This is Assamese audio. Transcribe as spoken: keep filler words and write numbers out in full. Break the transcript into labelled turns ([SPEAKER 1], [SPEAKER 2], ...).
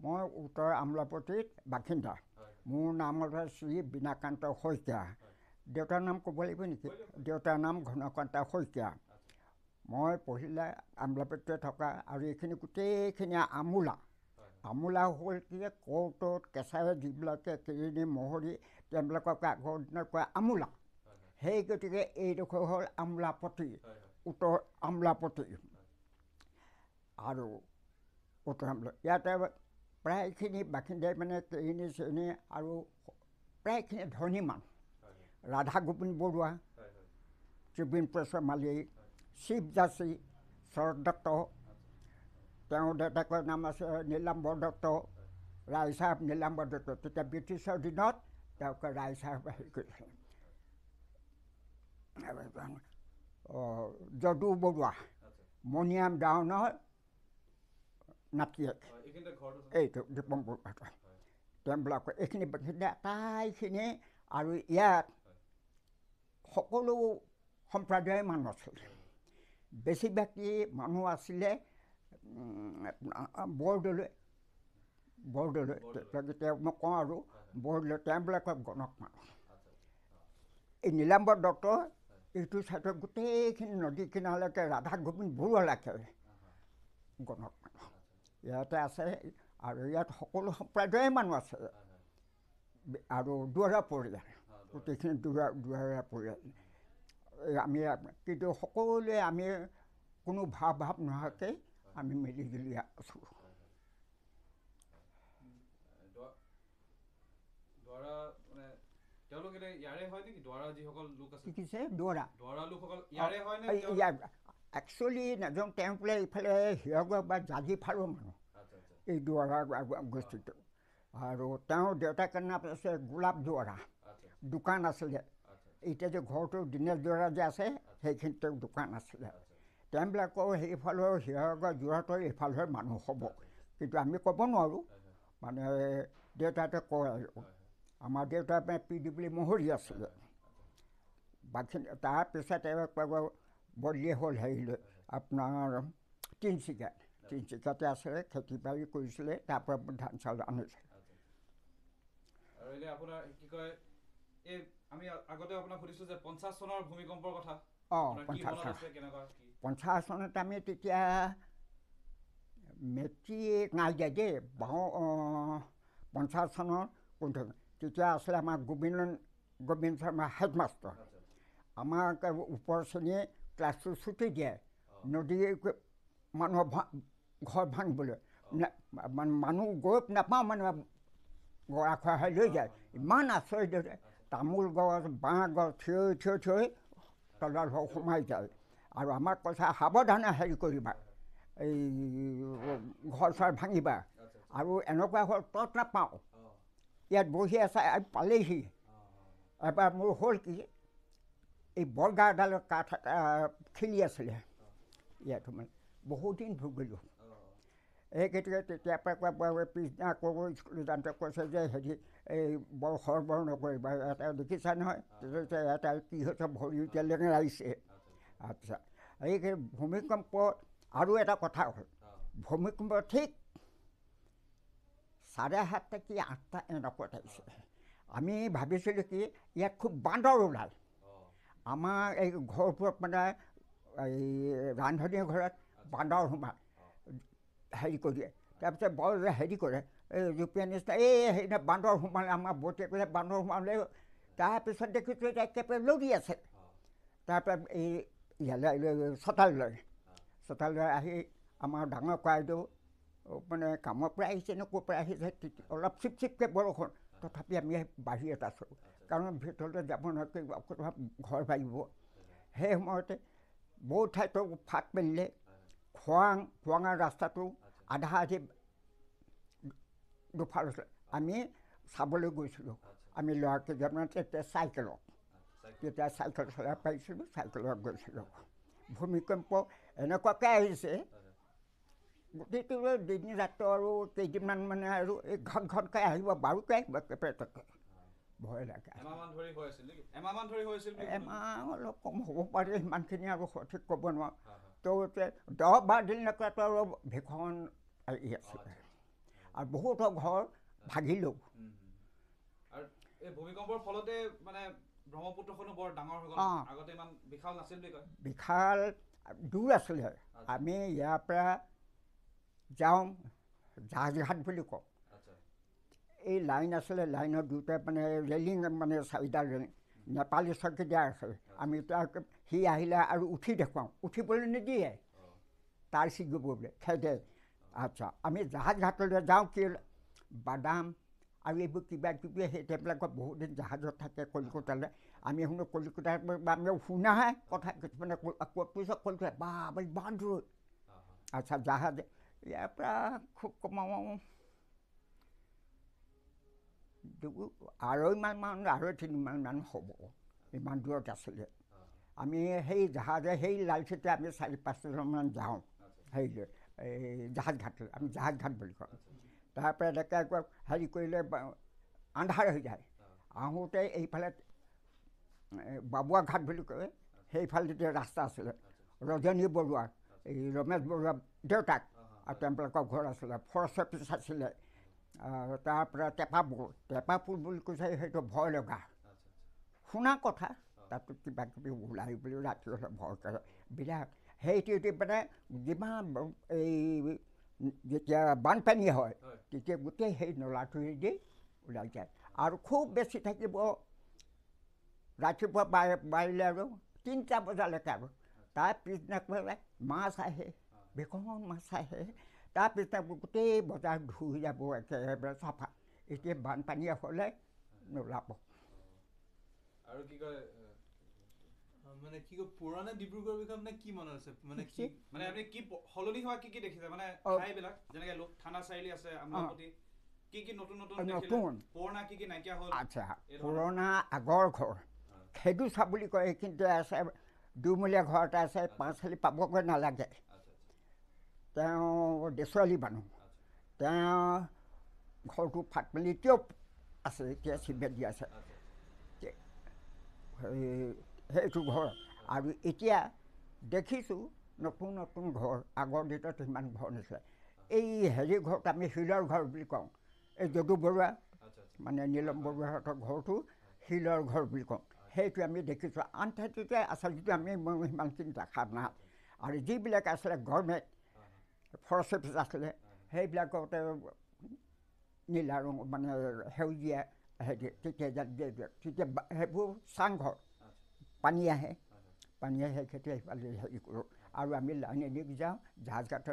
[SPEAKER 1] মই উত্তৰ আমলাপতিত বাসিন্দা মোৰ নাম হ'ল শ্ৰী বিনাকান্ত শইকীয়া দেউতাৰ নাম ক'ব লাগিব নেকি দেউতাৰ নাম ঘনকান্ত শইকীয়া মই পঢ়িলে আমলাপতিতে থকা আৰু এইখিনি গোটেইখিনি আমোলা আমোলা হ'ল কি কৰ্টত কেঁচাৰে যিবিলাকে কেৰিণী মহৰি তেওঁবিলাকক আগৰ দিনত কয় আমোলা সেই গতিকে এইডোখৰ হ'ল আমলাপতি উত্তৰ আমলাপতি আৰু উত্তৰ আমলা ইয়াতে প্ৰায়খিনি বাসিন্দাই মানে কেৰিণী চেৰিণী আৰু প্ৰায়খিনি ধনী মানুহ ৰাধা গোবিন্দ বৰুৱা ত্ৰিবিন প্ৰেছৰ মালিক শিৱ যাচী শৰৎ দত্ত তেওঁৰ দেউতাকৰ নাম আছে নীলাম্বৰ দত্ত ৰায় চাহাব নীলাম্বৰ দত্ত তেতিয়া ব্ৰিটিছৰ দিনত তেওঁক ৰায় চাহাব হেৰি কৰিছিলে যদু বৰুৱা মণিৰাম ডাউনৰ নাতিয়েক এইটো দীপং বৰুৱা তেওঁবিলাকৰ এইখিনি বাসিন্দা আটাইখিনি আৰু ইয়াত সকলো সম্প্ৰদায়ৰ মানুহ আছিলে বেছিভাগি মানুহ আছিলে বৰদলৈ বৰদলৈ তেতিয়া মই কওঁ আৰু বৰদলৈ তেওঁবিলাকৰ গণক মানুহ এই নীলাম্বৰ দত্ত এইটো চাইডত গোটেইখিনি নদী কিনাৰলৈকে ৰাধা গোবিন্দ বৰুৱালৈকে গণক মানুহ ইয়াতে আছে আৰু ইয়াত সকলো সম্প্ৰদায়ৰ মানুহ আছে আৰু দুৱৰা পৰিয়াল গোটেইখিনি দুৱৰা দুৱৰা পৰিয়াল আমি কিন্তু সকলোৱে আমি কোনো ভাৱ ভাৱ নোহোৱাকৈ আমি মিলি জুলি আছোঁ একচুৱেলি নাজানো তেওঁ বোলে ইফালে হিৰগড় বা জাঁজিফাৰৰ মানুহ এই দুৱৰা গোষ্ঠীটো আৰু তেওঁৰ দেউতাকৰ নাম আছে গোলাপ দুৱৰা দোকান আছিলে এতিয়া যে ঘৰটো দীনেশ দুৱৰা যে আছে সেইখিনিত তেওঁ দোকান আছিলে তেওঁবিলাকৰ সেইফালৰ হিৰগড় যোৰহাটৰ এইফালৰ মানুহ হ'ব কিন্তু আমি ক'ব নোৱাৰোঁ মানে দেউতাহঁতে কয় আৰু আমাৰ দেউতা পি ডি মহৰি আছিলে বাকী তাৰপিছত বদলি হ'ল হেৰিলৈ আপোনাৰ তিনিচুকীয়াত তিনিচুকীয়াতে আছিলে খেতি বাতি কৰিছিলে তাৰপৰা ধান চাউল আনিছিলে পঞ্চাছ চনত আমি তেতিয়া মেট্ৰিক নাই দিয়া দেই বাওঁ পঞ্চাছ চনৰ পোন্ধৰ তেতিয়া আছিলে আমাৰ গোবিন্দ গোবিন্দ শৰ্মা হেডমাষ্টাৰ আমাক ওপৰ শ্ৰেণীয়ে ক্লাছটো ছুটি দিয়ে নদী মানুহৰ ঘৰ ভাঙিবলৈ মানুহ গৈ নাপাওঁ মানে গৰা খোৱা হৈ লৈ যায় ইমান আচৰিত তামোল গছ বাঁহ গছ থিয় থিয় থিয় তলৰ ঘৰ সোমাই যায় আৰু আমাক কৈছে সাৱধানে হেৰি কৰিবা এই ঘৰ চৰ ভাঙিবা আৰু এনেকুৱা হ'ল তত নাপাওঁ ইয়াত বহি আছে পালেহি এবাৰ মোৰ হ'ল কি এই বৰগাডালৰ কাঠ এটা খেলি আছিলে ইয়াত মানে বহুত দিন ভুগিলোঁ এই গতিকে তেতিয়াৰ পৰা পিছদিনা আকৌ স্কুলত যাওঁতে কৈছে যে হেৰি এই বৰ সৰবৰ নকৰিবা এটা দেখিছা নহয় তেতিয়া এটা কি হৈছে ভৰি এতিয়া লেঙেৰাইছে আচ্ছা এই ভূমিকম্প আৰু এটা কথা হ'ল ভূমিকম্প ঠিক চাৰে সাতটা কি আঠটা এনেকুৱাত আহিছে আমি ভাবিছিলোঁ কি ইয়াত খুব বান্দৰ ওলাল আমাৰ এই ঘৰবোৰত মানে এই ৰান্ধনীৰ ঘৰত বান্দৰ সোমাল হেৰি কৰি দিয়ে তাৰপিছত বৰ হেৰি কৰে এই জুপিয়া নিচিনা এই হেৰি বান্দৰ সোমালে আমাৰ বতীয়ে ক'লে বান্দৰ সোমালে তাৰপিছত দেখিছোঁ এতিয়া একেবাৰে লৰি আছে তাৰপৰা এই ইয়ালৈ চোতাললৈ চোতাললৈ আহি আমাৰ ডাঙৰ ককাইদেউ মানে কামৰ পৰা আহিছে নে ক'ৰ পৰা আহিছে অলপ চিপ চিপকৈ বৰষুণ তথাপি আমি বাহিৰত আছোঁ কাৰণ ভিতৰলৈ যাব নোৱাৰি ঘৰ ভাঙিব সেই সময়তে বহুত ঠাইতো ফাট মেলিলে খোৱাং খোৱাঙৰ ৰাস্তাটো আধা আধি দুফাল আছিলে আমি চাবলৈ গৈছিলোঁ আমি ল'ৰাকেইজনমান তেতিয়া চাইকেলত তেতিয়া চাইকেল চলাব পাৰিছিলোঁ চাইকেলত গৈছিলোঁ ভূমিকম্প এনেকুৱাকৈ আহিছে গোটেইটো দিন ৰাতি আৰু কেইদিনমান মানে আৰু এই ঘন ঘনকৈ আহিব বাৰুকৈ আহিব পেটতে ভয় লাগে এমাহ অলপ কম হ'ব পাৰে সিমানখিনি আৰু সঠিক ক'ব নোৱাৰোঁ তো দহ বাৰ দিনলৈকেতো আৰু ভীষণ আহি আছিলে আৰু বহুতো ঘৰ ভাগিলেও
[SPEAKER 2] আৰু এই ভূমিকম্পৰ ফলতে মানে ব্ৰহ্মপুত্ৰখনো বৰ ডাঙৰ হৈ গ'ল আগতে ইমান বিশাল নাছিল বুলি কয়
[SPEAKER 1] বিশাল দূৰ আছিলে আমি ইয়াৰ পৰা যাওঁ জাহাজঘাট বুলি কওঁ এই লাইন আছিলে লাইনৰ দুটা মানে ৰেলিং মানে চাৰিটা ৰেলিং নেপালী চকীদাৰ আছিলে আমি তাক সি আহিলে আৰু উঠি দেখুৱাওঁ উঠিবলৈ নিদিয়ে তাৰ ছিগিবলৈ খেদে আচ্ছা আমি জাহাজ ঘাটলৈ যাওঁ কি বাদাম আৰু এইবোৰ কিবা কিবি সেই সেইবিলাকত বহুত দিন জাহাজত থাকে কলিকতালৈ আমি শুনো কলিকতাৰ আমি শুনাহে কথা কিছুমানে পিছত কলিকতা বা ইমান দূৰত আচ্ছা জাহাজ ইয়াৰ পৰা খুব কমাওঁ আঢ়ৈমান মান আঢ়ৈ তিনিমান মান হ'ব ইমান দূৰত আছিলে আমি সেই জাহাজে সেই লালচিতে আমি চাৰি পাঁচজনমান যাওঁ হেৰিলৈ এই জাহাজ ঘাটলৈ আমি জাহাজ ঘাট বুলি কওঁ তাৰপৰা এনেকৈ হেৰি কৰিলে আন্ধাৰ হৈ যায় আহোঁতে এইফালে বাবুৱা ঘাট বুলি কয় সেইফালেদি ৰাস্তা আছিলে ৰজনী বৰুৱাৰ এই ৰমেশ বৰুৱাৰ দেউতাক আৰু তেওঁলোকৰ ঘৰ আছিলে ফৰেষ্ট অফিচ আছিলে তাৰপৰা টেপাপুল টেপাপুল বুলি কৈছে সেইটো ভয় লগা শুনা কথা তাতো কিবা কিবি ওলাই বুলি ৰাতি হ'লে ভয় কৰে বিৰাট সেইটো মানে যিমান এই যেতিয়া বানপানী হয় তেতিয়া গোটেই সেই নলাটোৱেদি ওলাই যায় আৰু খুব বেছি থাকিব ৰাতিপুৱা বাই বাৰিলে আৰু তিনিটা বজালৈকে আৰু তাৰ পিছদিনা মাছ আহে বেকন মাছ আহে তাৰ পিছদিনা গোটেই বজাৰ ধুই যাব একেবাৰে চাফা এতিয়া বানপানী হ'লে নোলাব
[SPEAKER 2] আৰু কি কয় মানে কি কয় পুৰণা ডিব্ৰুগড় বিষয়ে মানে কি মনত আছে মানে কি মানে আপুনি কি সলনি হোৱা কি কি দেখিছে মানে ঠাইবিলাক যেনেকৈ লোক থানা চাৰিআলি আছে আমলাপতি কি কি নতুন নতুন
[SPEAKER 1] নতুন
[SPEAKER 2] পুৰণা কি কি নাইকিয়া হ'ল
[SPEAKER 1] আচ্ছা পুৰণা আগৰ ঘৰ খেদুচা বুলি কয় এইখিনিতে আছে দুমলীয়া ঘৰ এটা আছে পাঁচশালি পাবগৈ নালাগে তেওঁ দেছোৱালী মানুহ তেওঁ ঘৰটো ফাট মেলি এতিয়াও আছে এতিয়া চিমেণ্ট আছে সেইটো ঘৰ আৰু এতিয়া দেখিছোঁ নতুন নতুন ঘৰ আগৰ দিনত সিমান ঘৰ নাছিলে এই হেৰি ঘৰত আমি শিলৰ ঘৰ বুলি কওঁ এই যদু বৰুৱা মানে নীলম বৰুৱাহঁতৰ ঘৰটো শিলৰ ঘৰ বুলি কওঁ সেইটো আমি দেখিছোঁ আন ঠাইতে আচলতে আমি সিমানখিনি দেখা নাই আৰু যিবিলাক আছিলে গভৰ্ণমেণ্ট ফৰেষ্ট অফিচ আছিলে সেইবিলাকতে নীলা ৰং মানে সেউজীয়া হেৰি তেতিয়া তেতিয়া সেইবোৰ চাংঘৰ পানী আহে পানী আহে খেতি সেইফালে হেৰি কৰোঁ আৰু আমি লাইনেদি যাওঁ জাহাজ ঘাটত